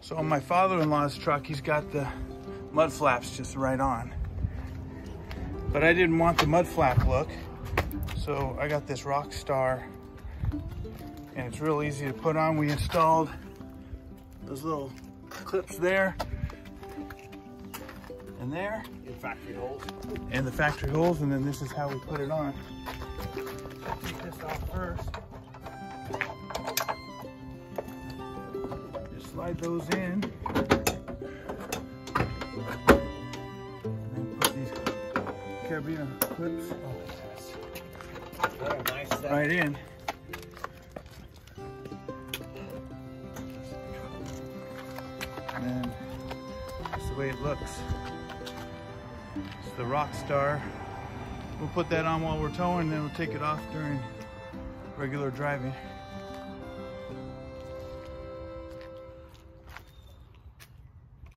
So on my father-in-law's truck, he's got the mud flaps just right on. But I didn't want the mud flap look, so I got this Rockstar, and it's real easy to put on. We installed those little clips there and there. In factory holes. And the factory holes, and then this is how we put it on. Take this off first. Just slide those in. And then put these carabiner clips Very nice set. right in. And then that's the way it looks. It's the Rockstar. We'll put that on while we're towing, then we'll take it off during regular driving.